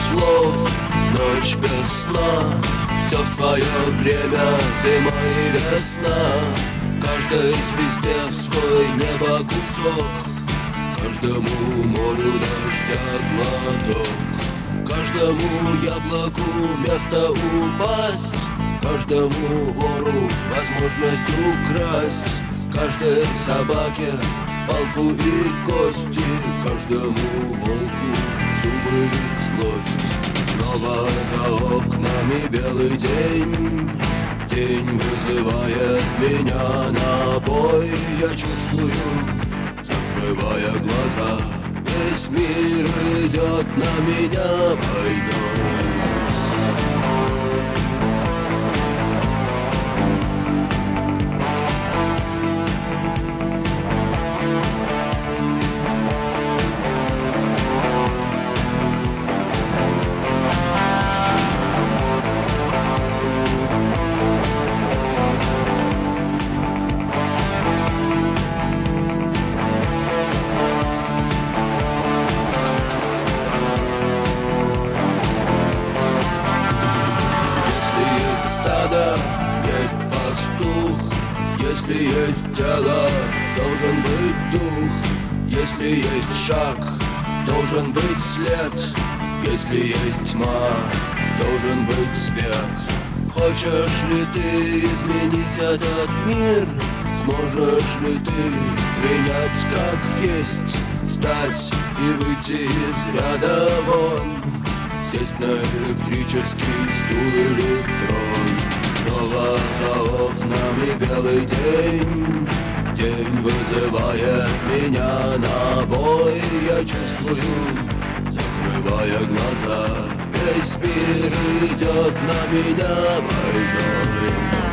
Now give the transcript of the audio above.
слов, ночь без сна. Все в свое время, зима и весна. Каждой звезде свой небо кусок, каждому морю дождя глоток, каждому яблоку место упасть, каждому вору возможность украсть, каждой собаке палку и кости, каждому волку зубы и злость. Снова за окнами белый день, день вызывает меня на бой. Я чувствую, закрывая глаза, весь мир идет на меня войной. Если есть тело, должен быть дух. Если есть шаг, должен быть след. Если есть тьма, должен быть свет. Хочешь ли ты изменить этот мир? Сможешь ли ты принять как есть? Встать и выйти из ряда вон, сесть на электрический стул или трон. Снова за окнами белый день, день вызывает меня на бой. Я чувствую, закрывая глаза, весь мир идет на меня войной.